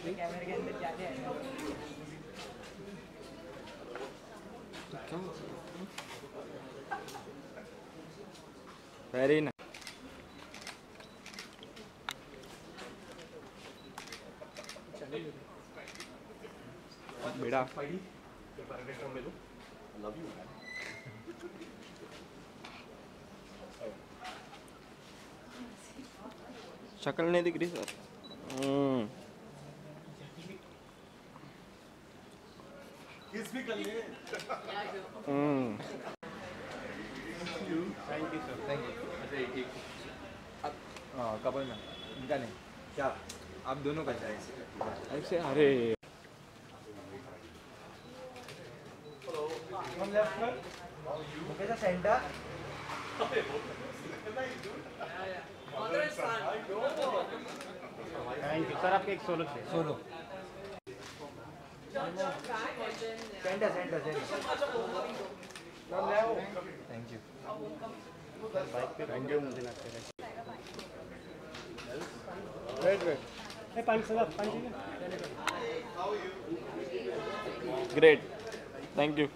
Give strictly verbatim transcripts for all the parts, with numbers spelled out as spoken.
कैमरे के अंदर जाते हैं वेरी नाइस बेटा शक्ल नहीं दिख रही सर किस भी कर ले thank you sir thank you अच्छा ठीक हाँ कपल में इनका नहीं क्या आप दोनों का चाहिए ऐसे अरे हम लेफ्ट में Mukesh centre thank you sir आपके एक सोलो थे solo centre centre centre thank you bike पे थैंक यू मुझे लगता है वेट वेट ए पानी सर पानी ग्रेट थैंक यू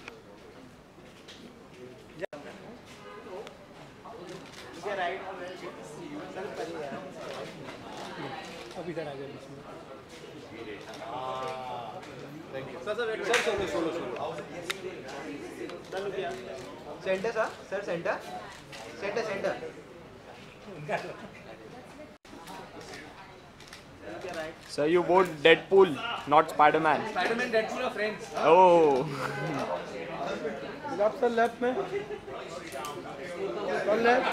अभी इधर आ जाओ इसमें thank you sir sir wait sir solo solo solo centre sir sir centre centre centre sir you vote Deadpool not Spiderman Spiderman Deadpool और फ्रेंड्स ओह आप sir left में sir left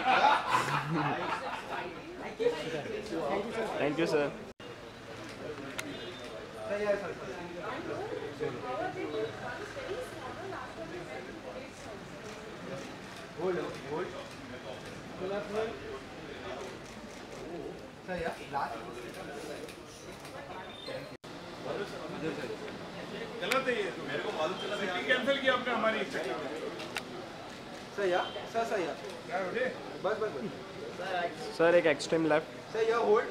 thank you sir hold hold left में sir या last गलत है ये तो मेरे को मालूम चला सीटिंग कैंसिल किया आपने हमारी सर या सर सर या क्या उठे बस बस बस सर एक एक्सट्रीम लेफ्ट सर या होल्ड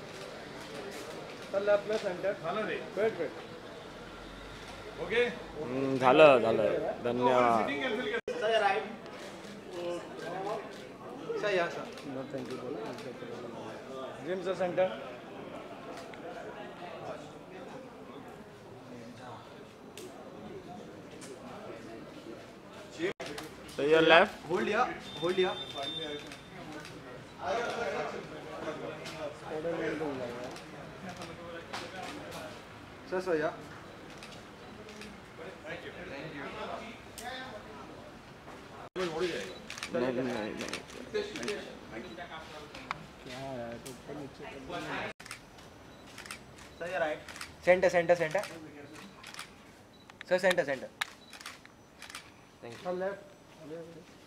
सर लेफ्ट में सेंटर खाना दे वेट वेट ओके झालं झालं धन्यवाद सीटिंग कैंसिल कर सर या राइट सर या सर नो थैंक यू बोलो Jim sir centre sir your left hold या होल्ड या सर सर या नहीं नहीं नहीं सर या right centre centre centre sir centre centre thank you left